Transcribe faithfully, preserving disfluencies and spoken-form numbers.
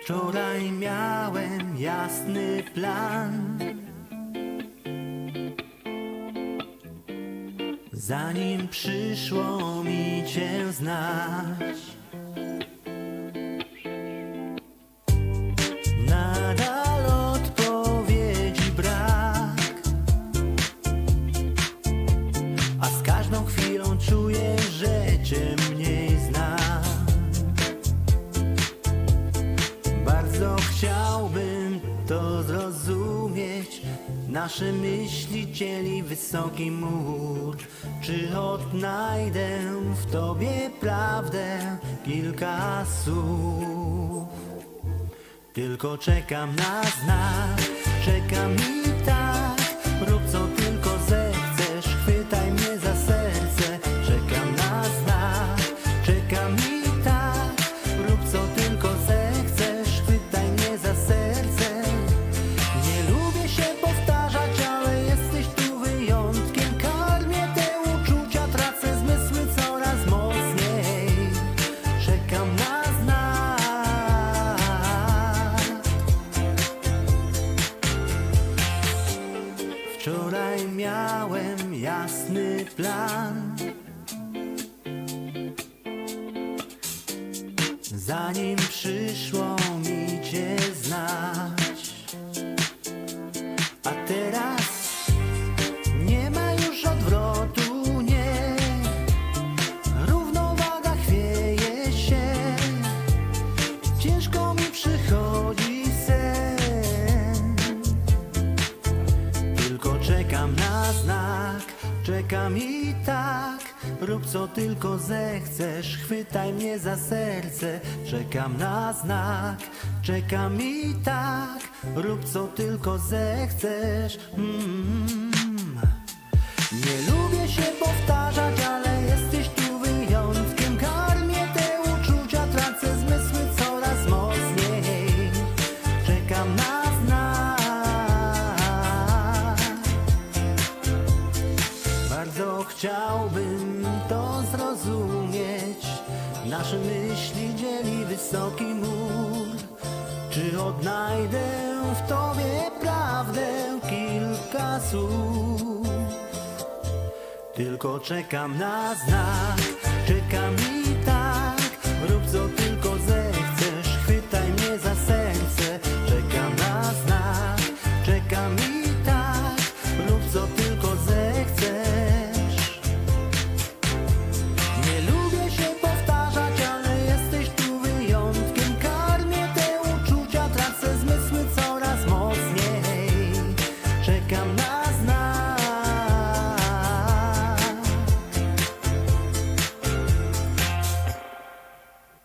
Wczoraj miałem jasny plan, zanim przyszło mi Cię znać. Nadal odpowiedzi brak, a z każdą chwilą czuję, że Cię mniej znam. Bardzo chciałbym to zrozumieć. Nasze myśli dzieli wysoki mur. Czy odnajdę w Tobie prawdę? Kilka słów. Tylko czekam na znak, czekam i tak. Rób co tylko zechcesz, chwytaj mnie za serce. Czekam na znak, czekam i tak. Rób co tylko zechcesz, chwytaj mnie za serce. Nie lubię się powtarzać, ale jesteś tu wyjątkiem. Karmię te uczucia, tracę zmysły coraz mocniej. Czekam na znak. Wczoraj miałem jasny plan, zanim przyszło mi Cię znać. A teraz nie ma już odwrotu, nie. Równowaga chwieje się, ciężko mi przychodzi sen. Tylko czekam na znak, czekam i tak. Rób co tylko zechcesz, chwytaj mnie za serce. Czekam na znak, czekam i tak. Rób co tylko zechcesz. mm. Nie lubię się powtarzać, ale jesteś tu wyjątkiem. Karmię te uczucia, tracę zmysły coraz mocniej. Czekam na znak. Bardzo chciałbym to zrozumieć. Nasze myśli dzieli wysoki mur. Czy odnajdę w Tobie prawdę? Kilka słów. Tylko czekam na znak,